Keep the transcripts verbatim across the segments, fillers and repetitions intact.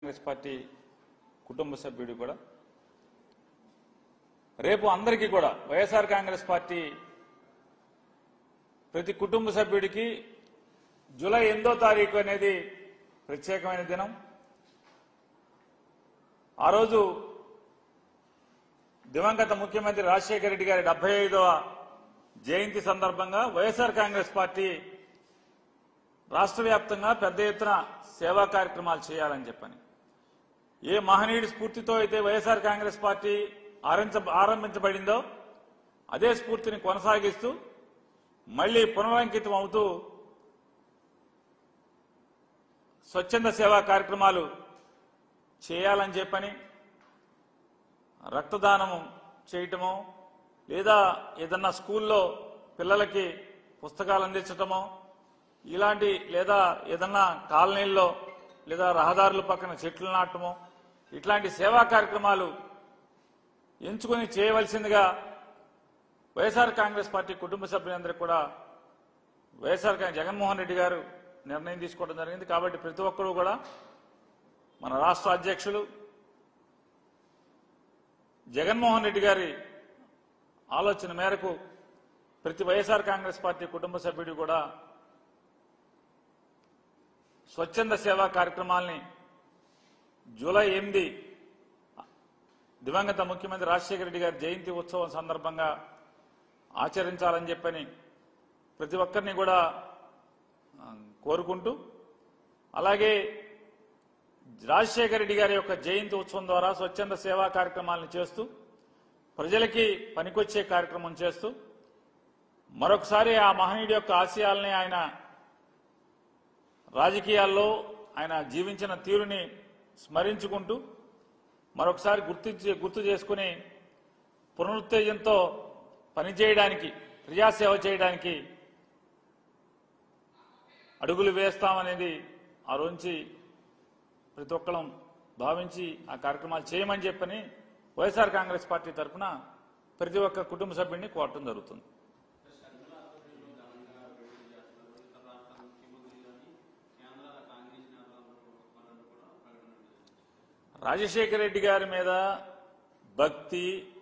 Congress party కుటుంబ సభ్యుడు కూడా రేపు అందరికీ కూడా వైఎస్ఆర్ కాంగ్రెస్ పార్టీ ప్రతి కుటుంబ సభ్యుడికి జూలై ఎనిమిదో తారీఖు అనేది ప్రత్యేకమైన దినం. ఆ రోజు దివంగత ముఖ్యమంత్రి రాజశేఖర రెడ్డి గారి డెబ్బై ఐదవ జయంతి సందర్భంగా వైఎస్ఆర్ కాంగ్రెస్ పార్టీ రాష్ట్ర వ్యాప్తంగా పెద్ద ఎత్తున సేవా కార్యక్రమాలు చేయాలని చెప్పని ఏ మహనీయుడి స్ఫూర్తితో అయితే వైఎస్ఆర్ కాంగ్రెస్ పార్టీ ఆరంభించబడిందో అదే స్ఫూర్తిని కొనసాగిస్తూ మళ్లీ పునరంకితం అవుతూ స్వచ్ఛంద సేవా కార్యక్రమాలు చేయాలని చెప్పని రక్తదానం చేయటమో లేదా ఏదన్నా స్కూల్లో పిల్లలకి పుస్తకాలు అందించటమో ఇలాంటి లేదా ఏదన్నా కాలనీల్లో లేదా రహదారుల పక్కన చెట్లు నాటమో ఇట్లాంటి సేవా కార్యక్రమాలు ఎంచుకుని చేయవలసిందిగా వైఎస్ఆర్ కాంగ్రెస్ పార్టీ కుటుంబ సభ్యులందరికీ కూడా వైఎస్ఆర్ జగన్మోహన్ రెడ్డి గారు నిర్ణయం తీసుకోవడం జరిగింది. కాబట్టి ప్రతి ఒక్కరూ కూడా మన రాష్ట్ర అధ్యక్షులు జగన్మోహన్ రెడ్డి గారి ఆలోచన మేరకు ప్రతి వైఎస్ఆర్ కాంగ్రెస్ పార్టీ కుటుంబ సభ్యుడు కూడా స్వచ్ఛంద సేవా కార్యక్రమాల్ని జూలై ఎనిమిది దివంగత ముఖ్యమంత్రి రాజశేఖర రెడ్డి గారి జయంతి ఉత్సవం సందర్భంగా ఆచరించాలని చెప్పని ప్రతి ఒక్కరిని కూడా కోరుకుంటూ, అలాగే రాజశేఖర రెడ్డి గారి యొక్క జయంతి ఉత్సవం ద్వారా స్వచ్ఛంద సేవా కార్యక్రమాలను చేస్తూ ప్రజలకి పనికొచ్చే కార్యక్రమం చేస్తూ మరొకసారి ఆ మహనీయుడి యొక్క ఆశయాల్ని ఆయన రాజకీయాల్లో ఆయన జీవించిన తీరుని స్మరించుకుంటూ మరొకసారి గుర్తించి గుర్తు చేసుకుని పునరుత్తేజంతో పనిచేయడానికి ప్రజాసేవ చేయడానికి అడుగులు వేస్తామనేది ఆ రోజు ప్రతి ఒక్కరం భావించి ఆ కార్యక్రమాలు చేయమని చెప్పని వైఎస్ఆర్ కాంగ్రెస్ పార్టీ తరఫున ప్రతి ఒక్క కుటుంబ సభ్యుడిని కోరటం జరుగుతుంది. రాజశేఖర రెడ్డి గారి మీద భక్తి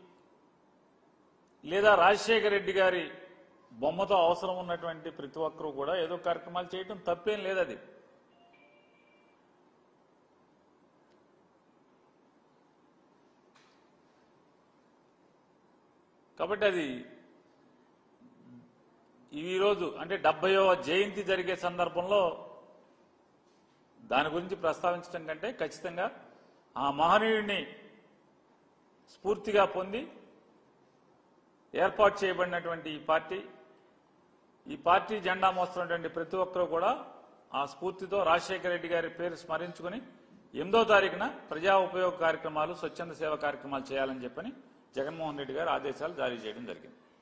లేదా రాజశేఖర రెడ్డి గారి బొమ్మతో అవసరం ఉన్నటువంటి ప్రతి ఒక్కరూ కూడా ఏదో కార్యక్రమాలు చేయటం తప్పేం లేదు. అది కాబట్టి అది ఈరోజు అంటే డెబ్బైవ జయంతి జరిగే సందర్భంలో దాని గురించి ప్రస్తావించడం కంటే ఖచ్చితంగా ఆ మహనీయుడిని స్ఫూర్తిగా పొంది ఏర్పాటు చేయబడినటువంటి ఈ పార్టీ ఈ పార్టీ జెండా మోస్తున్నటువంటి ప్రతి ఒక్కరూ కూడా ఆ స్ఫూర్తితో రాజశేఖర రెడ్డి గారి పేరు స్మరించుకుని ఎనిమిదో తారీఖున ప్రజా ఉపయోగ కార్యక్రమాలు స్వచ్ఛంద సేవ కార్యక్రమాలు చేయాలని చెప్పని జగన్మోహన్ రెడ్డి గారు ఆదేశాలు జారీ చేయడం జరిగింది.